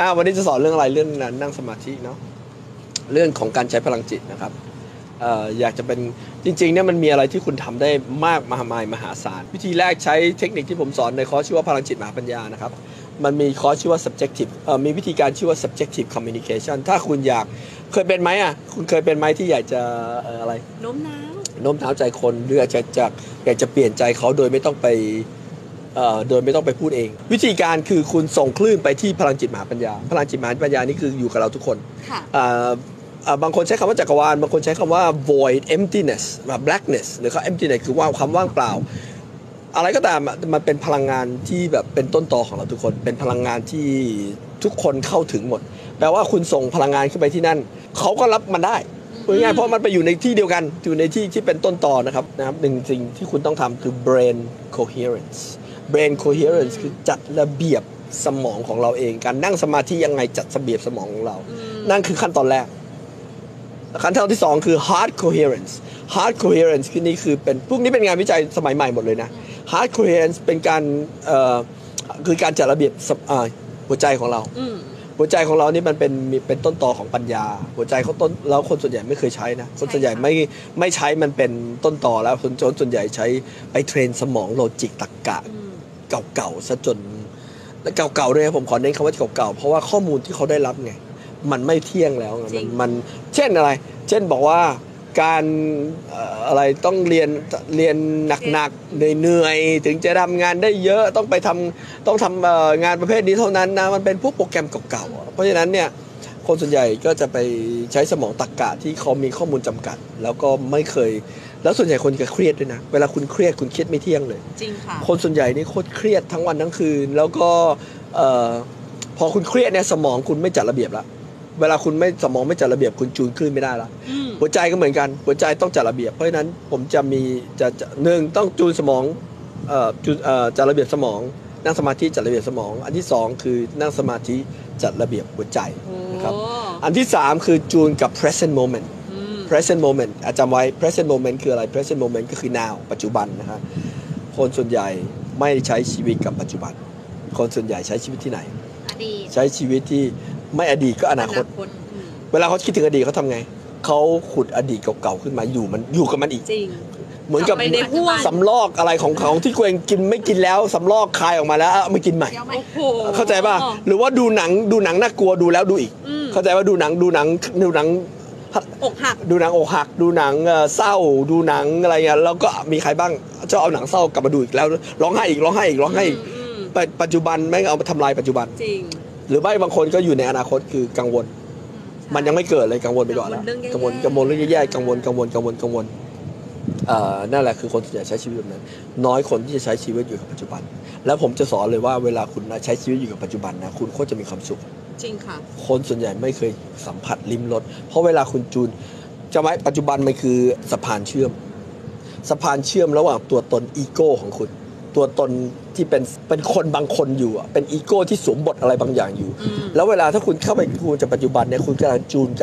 วันนี้จะสอนเรื่องอะไรเรื่องนั่งสมาธิเนาะเรื่องของการใช้พลังจิตนะครับอยากจะเป็นจริงๆเนี่ยมันมีอะไรที่คุณทำได้มากมหาศาลวิธีแรกใช้เทคนิคที่ผมสอนในคอร์สชื่อว่าพลังจิตมหาปัญญานะครับมันมีคอร์สชื่อว่า subjective มีวิธีการชื่อว่า subjective communication ถ้าคุณอยากเคยเป็นไหมคุณเคยเป็นไหมที่อยากจะอะไรโน้มน้าวใจคนหรืออยากจะเปลี่ยนใจเขาโดยไม่ต้องไปพูดเองวิธีการคือคุณส่งคลื่นไปที่พลังจิตมหาปัญญาพลังจิตมหาปัญญานี่คืออยู่กับเราทุกคนบางคนใช้คำว่าจักรวาลบางคนใช้คำว่า void emptiness แบบ blackness หรือเขา emptiness คือว่าความว่างเปล่าอะไรก็ตามมันเป็นพลังงานที่แบบเป็นต้นตอของเราทุกคนเป็นพลังงานที่ทุกคนเข้าถึงหมดแปลว่าคุณส่งพลังงานขึ้นไปที่นั่นเขาก็รับมันได้ง่ายๆเพราะมันไปอยู่ในที่เดียวกันอยู่ในที่เป็นต้นตอนะครับหนึ่งสิ่งที่คุณต้องทำคือ brain coherence คือจัดระเบียบสมองของเราเองการนั่งสมาธิยังไงจัดระเบียบสมองของเรานั่นคือขั้นตอนแรกขั้นตอนที่2คือ heart coherence คือนี่คือเป็นพวกนี้เป็นงานวิจัยสมัยใหม่หมดเลยนะ heart coherence เป็นการคือการจัดระเบียบหัวใจของเราหัวใจของเรานี่มันเป็นต้นตอของปัญญาหัวใจเขาต้นแล้วคนส่วนใหญ่ไม่เคยใช้นะคนส่วนใหญ่ไม่ใช้มันเป็นต้นตอแล้วคนส่วนใหญ่ใช้ไปเทรนสมองโลจิกตรรกะเก่าๆซะจนและเก่าๆด้วยผมขอเน้นคำว่าเก่าๆเพราะว่าข้อมูลที่เขาได้รับไงมันไม่เที่ยงแล้วมันเช่นอะไรเช่นบอกว่าการอะไรต้องเรียนหนักๆเหนื่อยๆถึงจะทำงานได้เยอะต้องทำงานประเภทนี้เท่านั้นนะมันเป็นพวกโปรแกรมเก่าๆเพราะฉะนั้นเนี่ยคนส่วนใหญ่ก็จะไปใช้สมองตรรกะที่เขามีข้อมูลจำกัดแล้วก็ไม่เคยแล้วส่วนใหญ่คนจะเครียดด้วยนะเวลาคุณเครียดคุณคิดไม่เที่ยงเลยจริงค่ะคนส่วนใหญ่นี่โคตรเครียดทั้งวันทั้งคืนแล้วก็พอคุณเครียดเนี่ยสมองคุณไม่จัดระเบียบละเวลาคุณสมองไม่จัดระเบียบคุณจูนคลื่นไม่ได้ละหัวใจก็เหมือนกันหัวใจต้องจัดระเบียบเพราะฉะนั้นผมจะมีหนึ่งต้องจูนสมองจัดระเบียบสมองนั่งสมาธิจัดระเบียบสมองอันที่2คือนั่งสมาธิจัดระเบียบหัวใจนะครับอันที่3คือจูนกับ present momentจำไว้ present moment คืออะไร present moment ก็คือ now ปัจจุบันนะครับคนส่วนใหญ่ไม่ใช้ชีวิตกับปัจจุบันคนส่วนใหญ่ใช้ชีวิตที่ไหนอดีตใช้ชีวิตที่ไม่อดีตก็อนาคตเวลาเขาคิดถึงอดีตเขาทำไงเขาขุดอดีตเก่าๆขึ้นมาอยู่กับมันอีกจริงเหมือนกับสำลอกอะไรของที่ตัวเองกินไม่กินแล้วสำลอกคายออกมาแล้วเอามากินใหม่เข้าใจป่ะหรือว่าดูหนังน่ากลัวดูแล้วดูอีกเข้าใจว่าดูหนังอกหักดูหนังอกหักดูหนังเศร้าดูหนังอะไรเงี้ยแล้วก็มีใครบ้างจะเอาหนังเศร้ากลับมาดูอีกแล้วร้องไห้อีกปัจจุบันไม่เอามาทำลายปัจจุบันจริงหรือไม่บางคนก็อยู่ในอนาคตคือกังวลมันยังไม่เกิดเลยกังวลไปก่อนแล้วกังวลเรื่องแย่ๆกังวลนั่นแหละคือคนส่วนใหญ่ใช้ชีวิตแบบนั้นน้อยคนที่จะใช้ชีวิตอยู่กับปัจจุบันแล้วผมจะสอนเลยว่าเวลาคุณใช้ชีวิตอยู่กับปัจจุบันนะคุณโคตรจะมีความสุขจริงค่ะคนส่วนใหญ่ไม่เคยสัมผัสลิ้มรสเพราะเวลาคุณจูนจะไว้ปัจจุบันมันคือสะพานเชื่อมระหว่างตัวตนอีโก้ของคุณตัวตนที่เป็นคนบางคนอยู่เป็นอีโก้ที่สวมบทอะไรบางอย่างอยู่แล้วเวลาถ้าคุณเข้าไปคูณจากปัจจุบันเนี่ยคุณกำลังจูน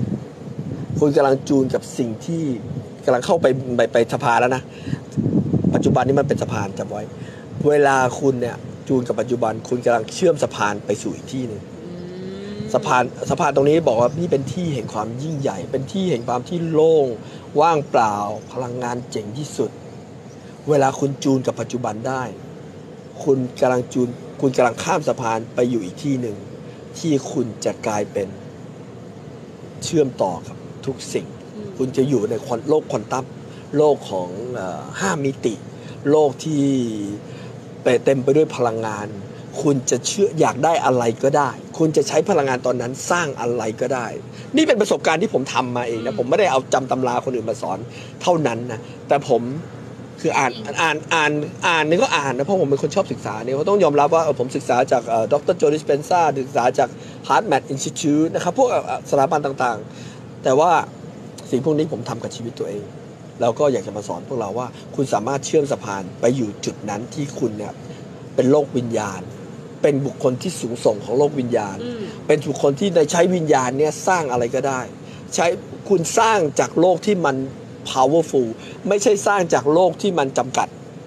กับสิ่งที่กำลังเข้าไปสะพานแล้วนะปัจจุบันนี้มันเป็นสะพานจำไว้เวลาคุณเนี่ยจูนกับปัจจุบันคุณกำลังเชื่อมสะพานไปสู่อีกที่นึงสะพานตรงนี้บอกว่านี่เป็นที่แห่งความยิ่งใหญ่เป็นที่แห่งความที่โล่งว่างเปล่าพลังงานเจ๋งที่สุดเวลาคุณจูนกับปัจจุบันได้คุณกำลังข้ามสะพานไปอยู่อีกที่หนึ่งที่คุณจะกลายเป็นเชื่อมต่อกับทุกสิ่งคุณจะอยู่ในโลกควอนตัมโลกของ5 มิติโลกที่เต็มไปด้วยพลังงานคุณจะอยากได้อะไรก็ได้คุณจะใช้พลังงานตอนนั้นสร้างอะไรก็ได้นี่เป็นประสบการณ์ที่ผมทำมาเองนะผมไม่ได้เอาจำตำราคนอื่นมาสอนเท่านั้นนะแต่ผมคืออ่านนี่ก็อ่านนะเพราะผมเป็นคนชอบศึกษาเนี่ยเขาต้องยอมรับว่าผมศึกษาจากดร. โจ ดิสเพนซาศึกษาจาก HeartMath Institute นะครับพวกสถาบันต่างๆแต่ว่าสิ่งพวกนี้ผมทำกับชีวิตตัวเองแล้วก็อยากจะมาสอนพวกเราว่าคุณสามารถเชื่อมสะพานไปอยู่จุดนั้นที่คุณเนี่ยเป็นโลกวิญญาณเป็นบุคคลที่สูงส่งของโลกวิญญาณเป็นบุคคลที่ได้ใช้วิญญาณเนี่ยสร้างอะไรก็ได้ใช้คุณสร้างจากโลกที่มันpowerful ไม่ใช่สร้างจากโลกที่มันจำกัด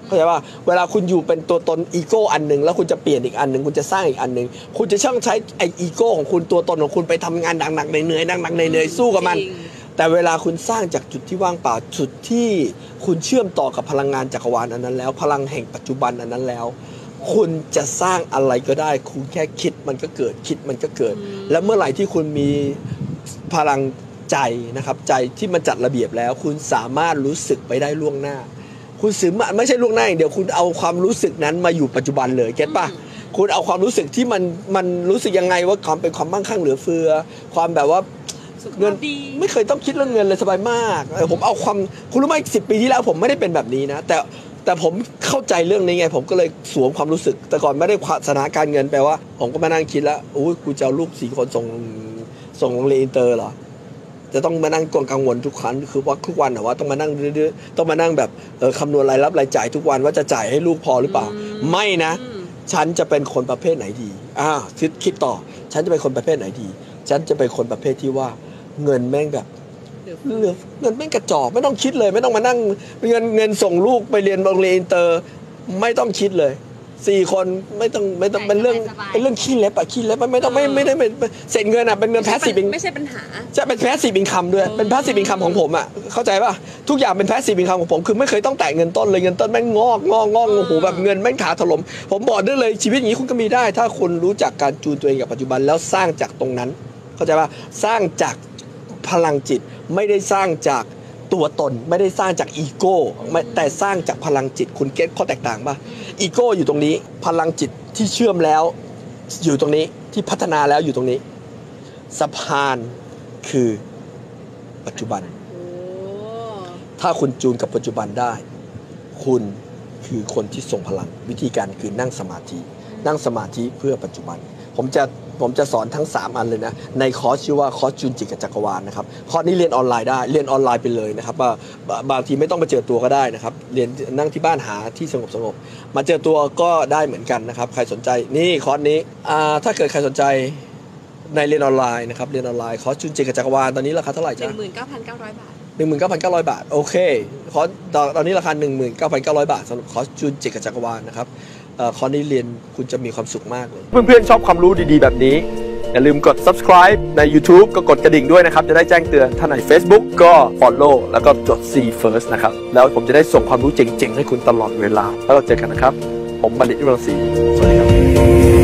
เข้าใจว่าเวลาคุณอยู่เป็นตัวตนอีโก้อันหนึ่งแล้วคุณจะเปลี่ยนอีกอันหนึ่งคุณจะสร้างอีกอันหนึ่งคุณจะช่างใช้ไออีโก้ของคุณตัวตนของคุณไปทำงานหนักๆเหนื่อยๆหนักๆเหนื่อยๆสู้กับมันแต่เวลาคุณสร้างจากจุดที่ว่างเปล่าจุดที่คุณเชื่อมต่อกับพลังงานจักรวาลอันนั้นแล้วพลังแห่งปัจจุบันอันนั้นแล้วคุณจะสร้างอะไรก็ได้คุณแค่คิดมันก็เกิดคิดมันก็เกิดและเมื่อไหร่ที่คุณมีพลังใจนะครับใจที่มันจัดระเบียบแล้วคุณสามารถรู้สึกไปได้ล่วงหน้าคุณสื่อไม่ใช่ล่วงหน้าอย่างเดียวคุณเอาความรู้สึกนั้นมาอยู่ปัจจุบันเลยเก็ตป่ะคุณเอาความรู้สึกที่มันรู้สึกยังไงว่าความเป็นความมั่งคั่งเหลือเฟือความแบบว่าเงินไม่เคยต้องคิดเรื่องเงินเลยสบายมากผมเอาความคุณรู้ไหม10 ปีที่แล้วผมไม่ได้เป็นแบบนี้นะแต่ผมเข้าใจเรื่องนี้ไงผมก็เลยสวมความรู้สึกแต่ก่อนไม่ได้สถานการเงินแปลว่าผมก็มานั่งคิดแล้วอุ้ยกูจะเอาลูก4 คนส่งโรงเรียนอินเตอร์เหรอจะต้องมานั่งกังวลทุกครั้งคือว่าทุกวันว่าต้องมานั่งต้องมานั่งแบบคำนวณรายรับรายจ่ายทุกวันว่าจะจ่ายให้ลูกพอหรือเปล่าไม่นะฉันจะเป็นคนประเภทไหนดีคิดต่อฉันจะเป็นคนประเภทไหนดีฉันจะเป็นคนประเภทที่ว่าเงินแม่งแบบเงินแม่งกระจอกไม่ต้องคิดเลยไม่ต้องมานั่งเงินส่งลูกไปเรียนโรงเรียนอินเตอร์ไม่ต้องคิดเลย4 คนไม่ต้องเป็นเรื่องขี้เล็บมันไม่ได้เป็นเศษเงินเป็นเงินแพสซีฟไม่ใช่ปัญหาจะเป็นแพสซีฟอินคัมด้วยเป็นแพสซีฟอินคัมของผมเข้าใจป่ะทุกอย่างเป็นแพสซีฟอินคัมของผมคือไม่เคยต้องแตะเงินต้นเลยเงินต้นแม่งงอกโอ้โหแบบเงินแม่งถาถล่มผมบอกได้เลยชีวิตอย่างนี้คุณก็มีได้ถ้าคุณรู้จักการจูนตัวเองกับปัจจุบันแล้วสร้างจากตรงนั้นเข้าใจป่ะสร้างจากพลังจิตไม่ได้สร้างจากตัวตนไม่ได้สร้างจากอีโก้แต่สร้างจากพลังจิตคุณเก็ตข้อแตกต่างป่ะอีโก้อยู่ตรงนี้พลังจิตที่เชื่อมแล้วอยู่ตรงนี้ที่พัฒนาแล้วอยู่ตรงนี้สะพานคือปัจจุบันถ้าคุณจูนกับปัจจุบันได้คุณคือคนที่ทรงพลังวิธีการคือนั่งสมาธิเพื่อปัจจุบันผมจะสอนทั้ง3 อันเลยนะในคอร์สชื่อว่าคอร์สจูนจิตกับจักรวาลนะครับคอร์สนี้เรียนออนไลน์ได้เรียนออนไลน์ไปเลยนะครับบางทีไม่ต้องมาเจอตัวก็ได้นะครับเรียนนั่งที่บ้านหาที่สงบมาเจอตัวก็ได้เหมือนกันนะครับใครสนใจนี่คอร์สนี้ถ้าเกิดใครสนใจในเรียนออนไลน์นะครับเรียนออนไลน์คอร์สจูนจิตกับจักรวาลตอนนี้ราคาเท่าไหร่จ๊ะ 19,900 บาท 19,900 บาทโอเคคอร์สตอนนี้ราคา 19,900 บาทสำหรับคอร์สจูนจิตกับจักรวาลนะครับคอร์สนี้เรียนคุณจะมีความสุขมากเลยเพื่อนๆชอบความรู้ดีๆแบบนี้อย่าลืมกด subscribe ใน YouTube ก็กดกระดิ่งด้วยนะครับจะได้แจ้งเตือนถ้าใน Facebook ก็ follow แล้วก็จด See First นะครับแล้วผมจะได้ส่งความรู้เจ๋งๆให้คุณตลอดเวลาแล้วเราเจอกันนะครับผมบัณฑิต วิรังศรีสวัสดีครับ